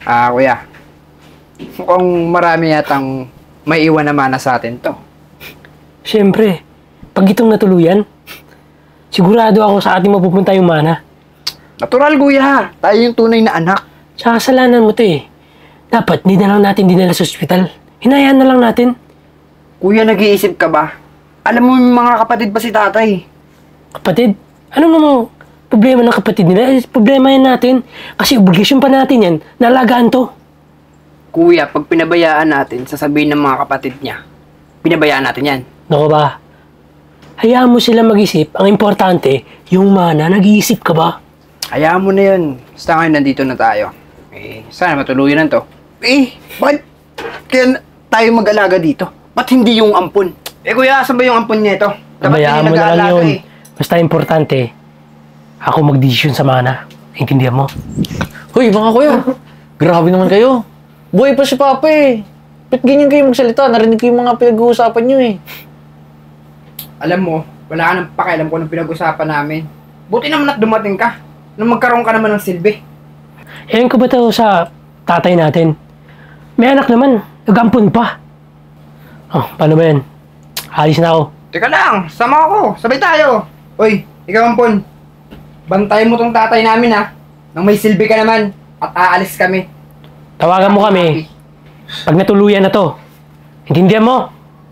Kuya, mukhang marami yatang may iwan na mana sa atin to. Siyempre, pag itong natuluyan, sigurado ako sa ating mapupunta yung mana. Natural, kuya. Tayo yung tunay na anak. Tsaka kasalanan mo to eh. Dapat di na lang natin dinala sa ospital. Hinayaan na lang natin. Kuya, nag-iisip ka ba? Alam mo yung mga kapatid pa si tatay. Kapatid, ano namang problema ng kapatid nila? Problema yan natin. Kasi obligasyon pa natin yan. Nalagaan to. Kuya, pag pinabayaan natin, sasabihin ng mga kapatid niya, pinabayaan natin yan. Naku ba? Hayaan mo sila mag-isip. Ang importante, yung mana, nag-iisip ka ba? Hayaan mo na yun. Basta ngayon, nandito na tayo. Sana matuluyan na to. Bakit kaya tayo mag-alaga dito? Ba't hindi yung ampun? Kuya, asan ba yung ampun niya ito? Hayaan mo na lang yun. Basta importante, ako mag-decision sa mana. Intindihan mo? Hoy, mga kuya. Grabe naman kayo. Buhay pa si Papa eh. Ba't ganyan kayo magsalita? Narinig ko yung mga pinag-uusapan nyo eh. Alam mo, wala ka nang pakialam kung anong pinag-usapan namin. Buti naman at dumating ka. Nang magkaroon ka naman ng silbi. Ewan ko ba ito sa tatay natin? May anak naman. Nag-ampun pa. Oh, paano ba yan? Alis na ako. Teka lang, sama ako. Sabay tayo. Uy, ikaw ampun. Bantayan mo tong tatay namin ha. Nang may silbi ka naman. At aalis kami. Tawagan mo kami. Pag natuluyan na to. Intindihan mo?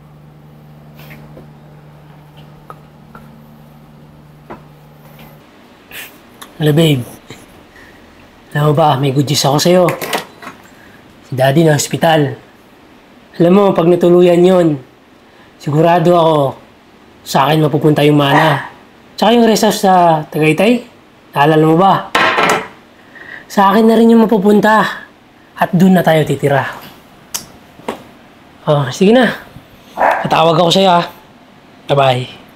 Hello, babe. Alam mo ba, may good news ako sa'yo. Si Daddy na hospital. Alam mo, pag natuluyan yon, sigurado ako sa akin mapupunta yung mana. Tsaka yung rest house sa Tagaytay. Naalala mo ba? Sa akin na rin yung mapupunta. At doon na tayo titira. Oh, sige na. Tatawag ako sa'yo, ha. Bye-bye.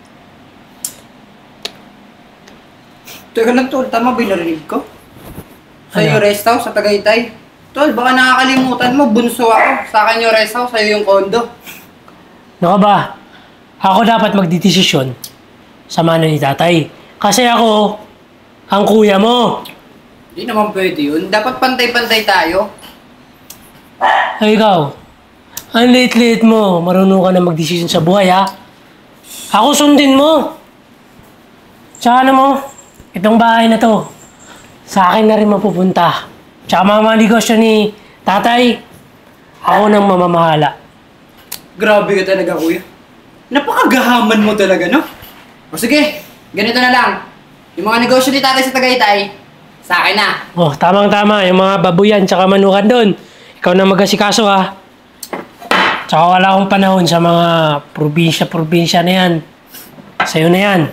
Teka lang, tol. Tama ba yung narinig ko? Sa yung rest house sa Tagaytay. Tol, baka nakakalimutan mo. Bunso ako. Sa akin yung rest house, sa'yo yung kondo. Naka ba? Ako dapat magdidesisyon sa mana ni tatay. Kasi ako, ang kuya mo. Hindi naman pwede yun. Dapat pantay-pantay tayo. Ay, ikaw. Ang late-late mo. Marunong ka na magdesisyon sa buhay, ha? Ako sundin mo. Tsaka ano mo, itong bahay na to, sa akin na rin mapupunta. Tsaka mga negosyo ni tatay, ako nang mamamahala. Grabe ka talaga, kuya. Napakagahaman mo talaga, no? O sige, ganito na lang. Yung mga negosyo ni tatay sa Tagaytay, sa akin na. Oh, tamang-tama. Yung mga babuyan tsaka manukan doon. Ikaw na mag-asikaso, ha? Tsaka wala akong panahon sa mga probinsya-probinsya na yan. Sa'yo na yan.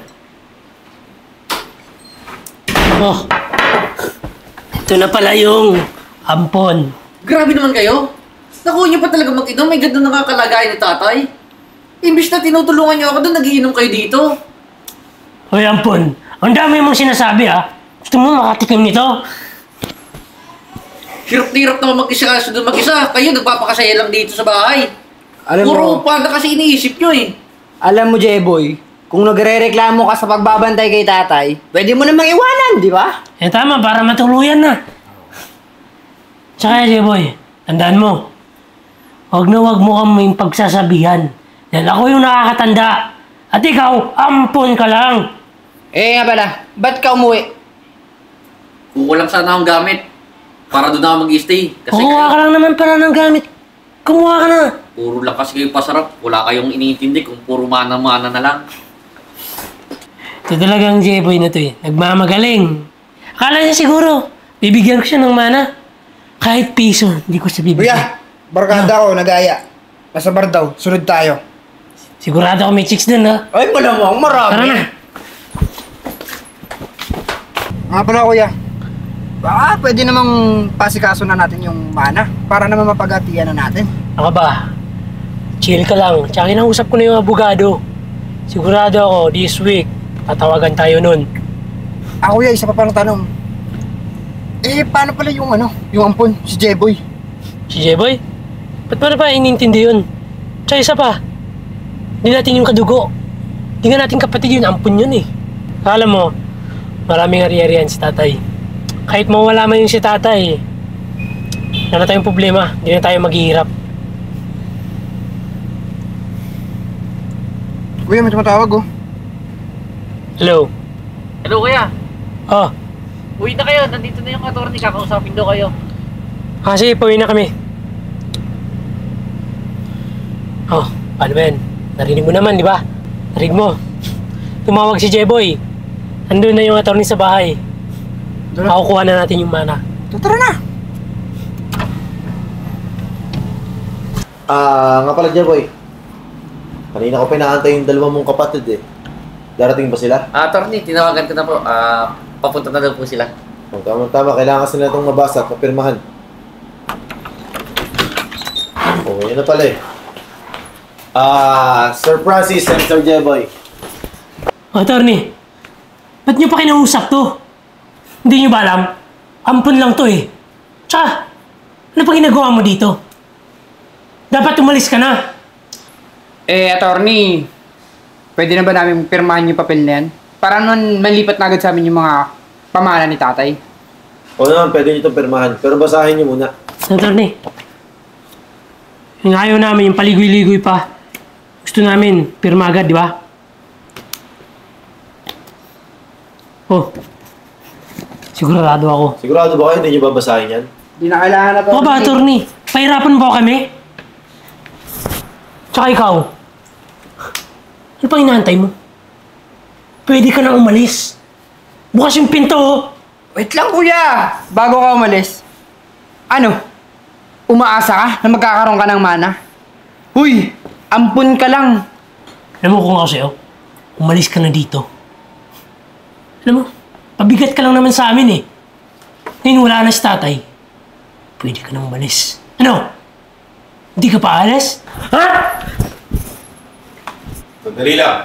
Oh, ito na pala yung ampon. Grabe naman kayo. Naku, nyo pa talaga mag-inom. May ganda nakakalagay ni tatay. Imbis na tinutulungan nyo ako doon, nagiinom kayo dito. Hoy, ampon. Ang dami mong sinasabi, ha? Gusto mo makatikim nito? Hirap-hirap naman mag-isa kaso doon mag-isa. Kayo, nagpapakasaya lang dito sa bahay. Alam mo, Puro upada kasi iniisip nyo eh. alam mo, Jeboy, kung nagre-reklamo ka sa pagbabantay kay tatay, pwede mo namang iwanan, di ba? Eh, tama. Para matuluyan na. Tsaka, boy, tandaan mo. Huwag mo kaming pagsasabihan. Dahil ako yung nakakatanda. At ikaw, ampon ka lang. Nga pala, ba't ka umuwi? Kukulang sana akong gamit. Para doon ako mag-stay. Kasi Kumuha ka lang naman para ng gamit. Kumuha ka na. puro lang kasi kayo pasarap. Wala kayong iniintindi kung puro mana-mana na lang. Ito talagang J-boy na to eh. Nagmamagaling. Akala niya siguro, bibigyan ko siya ng mana. Kahit piso, hindi ko siya bibigyan. Kuya, barkada ko, nagaya. Nasa bar daw, sunod tayo. Sigurado ako may chicks dun, ha? Ay, malamang, marami. Tara na. Nga pala, kuya. Baka pwede namang pasikaso na natin yung mana para naman mapagatian na natin. Ako ba? Chill ka lang. Tsaka kinausap ko na yung abogado. Sigurado ako, this week, tatawagan tayo nun. Kuya, isa pa pang tanong. Paano pala yung yung ampon, si Jeboy? Si J-boy? Ba't mo na pa inintindi yun? Tsaka isa pa, hindi natin yung kadugo. Hindi nga natin kapatid yun, ampun yun eh. Alam mo, maraming ari-arian si tatay. Kahit mawala man yung si tatay, Wala na tayong problema. Hindi na tayo maghihirap. Kuya, may tumatawag oh. Hello? Hello, kuya. Oh, Uwi na kayo. Nandito na yung attorney. Kakausapin daw kayo. kasi pauwi na kami. Oh, paano ba yan? Narinig mo naman, di ba? Narinig mo. Tumawag si Jeboy. Andun na yung attorney sa bahay. Tara. Makukuha na natin yung mana. Tara na! Nga pala dyan, boy. Kanina ko pinaantay yung dalawa mong kapatid eh. Darating ba sila? Attorney, tinawagan ko na po. Papunta na daw po sila. Kung tama-tama, kailangan kasi nila itong mabasa at mapirmahan. Oo, yun na pala eh. Sir Francis and Sir Jeboy. Attorney, ba't nyo pa kinausap to? Hindi nyo ba alam? Ampun lang to eh. Tsaka, ano pa ginagawa mo dito? Dapat umalis ka na. Attorney, pwede na ba namin pirmahan yung papel na yan? Para nun malipat na agad sa amin yung mga pamana ni tatay. Oo naman, pwede nyo itong pirmahan. Pero basahin nyo muna. Attorney, yung ayaw namin, yung paligoy-ligoy pa. Gusto namin, pirma agad, di ba? Oh, sigurado ako. Sigurado ba kayo hindi nyo babasahin yan? Di na kailangan na Ako ba, attorney? Pahirapan mo kami? Tsaka ikaw, ano pang inaantay mo? Pwede ka nang umalis. Bukas yung pinto, oh. Wait lang kuya! Bago ka umalis. Ano? Umaasa ka na magkakaroon ka ng mana? Huy! Ampun ka lang! Alam mo kung ako sa'yo, umalis ka na dito. Alam mo, pabigat ka lang naman sa amin eh. Ngayon wala na si tatay. Pwede ka nang umalis. Ano? Hindi ka pa alis? Ha? Sandali lang.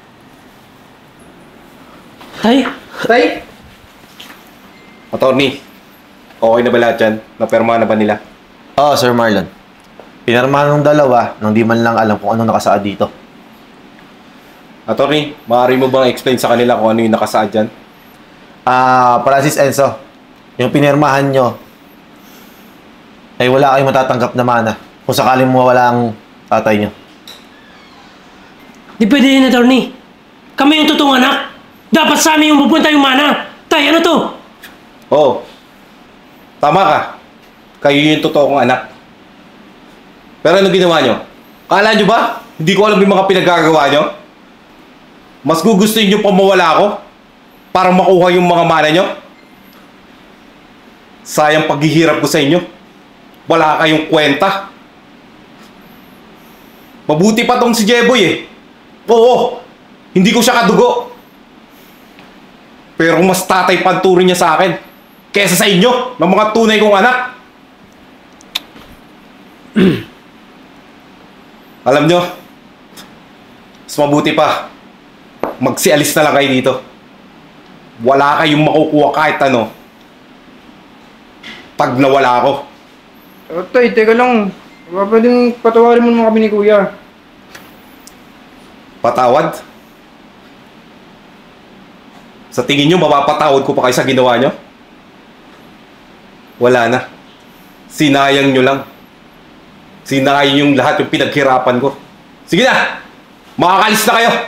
Tay, Tay? Attorney, okay na ba lahat yan? Napirma na ba nila? Oo, Sir Marlon. Pinarmahan ng dalawa nang di man lang alam kung ano nakasaad dito. Attorney, maaari mo bang explain sa kanila kung ano yung nakasaad dyan? Francis Enzo, yung pinirmahan nyo ay wala kayong matatanggap na mana kung sakaling mawala ang tatay nyo. di pwede yun, attorney. Kami yung totoong anak. Dapat sa amin yung pupunta yung mana. Tay, ano to? Oo. Tama ka. Kayo yung totoong anak. Pero ano ginawa nyo? Kala nyo ba? Hindi ko alam yung mga pinagkagawa nyo? Mas gugustuhin nyo pa mawala ako? Para makuha yung mga mana nyo? Sayang paghihirap ko sa inyo. Wala kayong kwenta. Mabuti pa tong si Jeboy eh. Oo, hindi ko siya kadugo. Pero mas tatay panturin niya sa akin kesa sa inyo, ng mga tunay kong anak. Alam nyo, mas mabuti pa, magsialis na lang kayo dito. Wala kayong makukuha kahit ano pag nawala ako. Tay, teka lang. Baka pwedeng patawarin mo naman kami ni kuya. Patawad? Sa tingin nyo, mapapatawad ko pa kayo sa ginawa nyo? Wala na. Sinayang nyo lang. Sinayang yung lahat yung pinaghirapan ko. Sige na! Makakalis na kayo!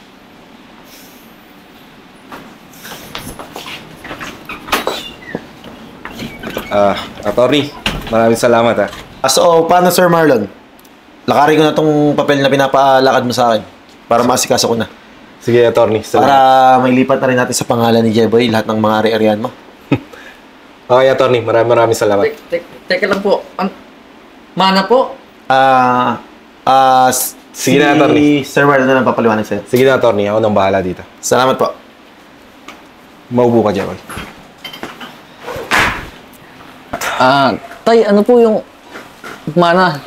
Attorney, maraming salamat ha. So, paano Sir Marlon? Lakarin ko na tong papel na pinapaalakad mo sa akin para maasikaso ko na. Sige, attorney. Para Salamat. may lipat na rin natin sa pangalan ni Jeboy lahat ng mga ari-arian mo. Okay, attorney. Maraming salamat. Teka lang po. Mana po? Sige na, attorney. Sir Marlon na lang papaliwanag sa'yo. Sige na, attorney. Ako nang bahala dito. Salamat po. Maubo ka, Jeboy. Tay, ano po yung mana?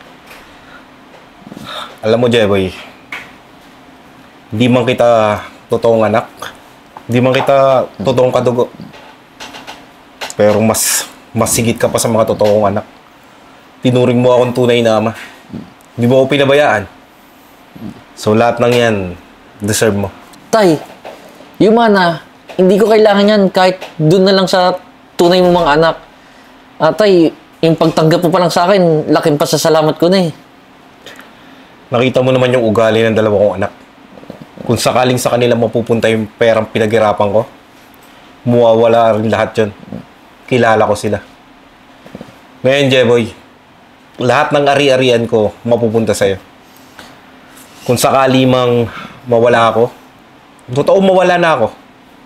Alam mo, Jeboy, hindi man kita totoong anak, hindi man kita totoong kadugo, pero mas sigit ka pa sa mga totoong anak. Tinuring mo akong tunay na ama. Hindi mo ako pinabayaan. So lahat ng yan, deserve mo. Tay, yung mana, hindi ko kailangan yan kahit dun na lang sa tunay mong mga anak. Tay, yung pagtanggap mo pa lang sa akin, laking pasasalamat ko na eh. Nakita mo naman yung ugali ng dalawa kong anak. Kung sakaling sa kanila mapupunta yung perang pinaghirapan ko, mawawala rin lahat yun. Kilala ko sila. Ngayon, Jeboy, lahat ng ari-arian ko mapupunta sa'yo. Kung sakali mang mawala ako, totoo mawala na ako.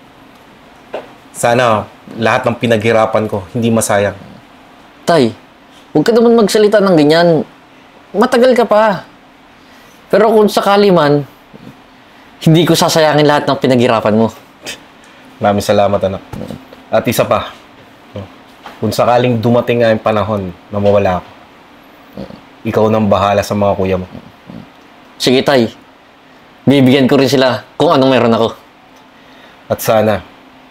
Sana lahat ng pinaghirapan ko hindi masayang. Tay, huwag ka naman magsalita ng ganyan. Matagal ka pa. Pero kung sakali man, hindi ko sasayangin lahat ng pinaghirapan mo. Maraming salamat, anak. At isa pa, kung sakaling dumating nga yung panahon na mawala ako, ikaw nang bahala sa mga kuya mo. Sige, Tay. Bibigyan ko rin sila kung anong meron ako. At sana,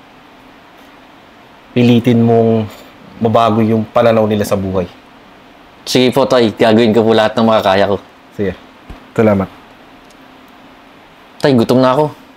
pilitin mong mabago yung pananaw nila sa buhay. Sige po, Tay. Gagawin ko po lahat ng makakaya ko. Sige. Salamat. Tay, gutom na ako.